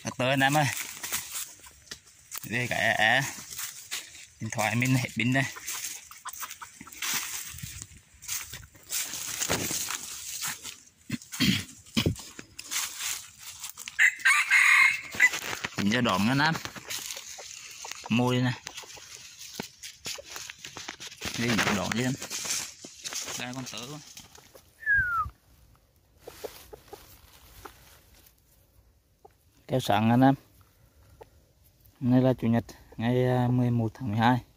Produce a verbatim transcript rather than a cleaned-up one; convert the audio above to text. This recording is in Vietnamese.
Đặt tới anh em ơi. Đây cái à, điện thoại mình hết pin đây. Nhìn cho đòn anh em. Môi này. Đây đòn đi anh. Đây con tử. Kéo sẵn anh em. Hôm nay là chủ nhật ngày mười một tháng mười hai.